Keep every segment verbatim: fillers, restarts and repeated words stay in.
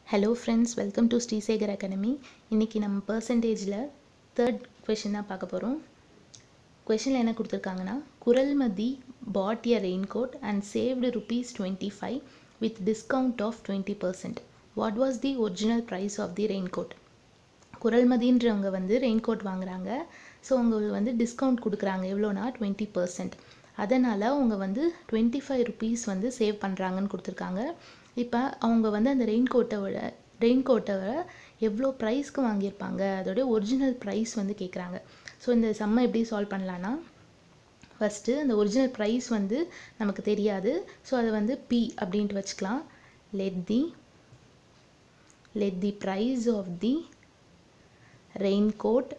Hello friends, welcome to Sri Segar Academy. இன்னைக்கு நம்ம percentageல third question தான் பார்க்க போறோம். Questionல என்ன கொடுத்திருக்காங்கன்னா, Kuralmadi bought a raincoat and saved rupees twenty-five with discount of twenty percent. What was the original price of the raincoat? குரல்மதின்றவங்க வந்து raincoat வாங்குறாங்க. So அவங்க வந்து டிஸ்கவுண்ட் கொடுக்குறாங்க. எவ்வளோனா டுவெண்ட்டி பர்சன்ட். அதனால் அவங்க வந்து டுவெண்ட்டி ஃபைவ் ருபீஸ் வந்து சேவ் பண்ணுறாங்கன்னு கொடுத்துருக்காங்க. இப்போ அவங்க வந்து அந்த ரெயின்கோட்டை விட ரெயின்கோட்டை விட எவ்வளோ ப்ரைஸ்க்கு வாங்கியிருப்பாங்க, அதோடைய ஒரிஜினல் ப்ரைஸ் வந்து கேட்குறாங்க. ஸோ இந்த சம்மை எப்படி சால்வ் பண்ணலான்னா, ஃபஸ்ட்டு அந்த ஒரிஜினல் ப்ரைஸ் வந்து நமக்கு தெரியாது. ஸோ அதை வந்து பி அப்படின்ட்டு வச்சுக்கலாம். Let the let the price of the raincoat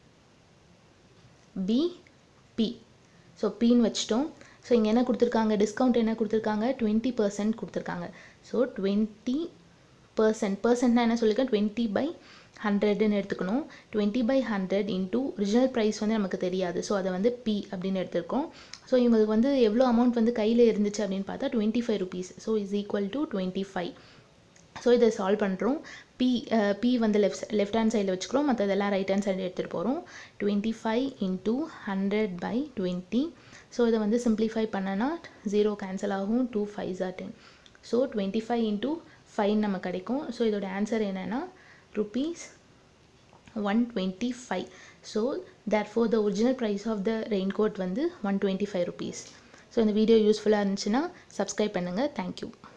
P P. So பின்னு வச்சிட்டோம். ஸோ இங்கே என்ன கொடுத்துருக்காங்க, டிஸ்கவுண்ட் என்ன கொடுத்துருக்காங்க, டுவெண்ட்டி பர்சன்ட் கொடுத்துருக்காங்க. ஸோ டுவெண்ட்டி பர்சன்ட் பர்சன்ட்னா என்ன சொல்லியிருக்கேன், டுவெண்ட்டி பை ஹண்ட்ரட்னு எடுத்துக்கணும். Twenty by hundred into original price வந்து நமக்கு தெரியாது. ஸோ அதை வந்து பி அப்படின்னு எடுத்துருக்கோம். ஸோ இவங்களுக்கு வந்து எவ்வளோ அமௌண்ட் வந்து கையில் இருந்துச்சு அப்படின்னு பார்த்தா twenty five rupees. So is equal to twenty five. So இதை சால்வ் பண்ணுறோம். பி பி வந்து லெஃப்ட் லெஃப்ட் ஹேண்ட் சைடில் வச்சுக்கிறோம், மற்றதெல்லாம் ரைட் ஹேண்ட் சைடில் எடுத்துகிட்டு போகிறோம். Twenty five into hundred by twenty. So இதை வந்து சிம்பிளிஃபை பண்ணனா ஜீரோ கேன்சல் ஆகும். டூ ஃபைவ் ஜார் ten. So twenty five into five நம்ம கிடைக்கும். ஸோ இதோட ஆன்சர் என்னென்னா rupees one twenty five. So therefore the original price of the raincoat வந்து one twenty five rupees. So இந்த வீடியோ யூஸ்ஃபுல்லாக இருந்துச்சுன்னா சப்ஸ்கிரைப் பண்ணுங்கள். தேங்க்யூ.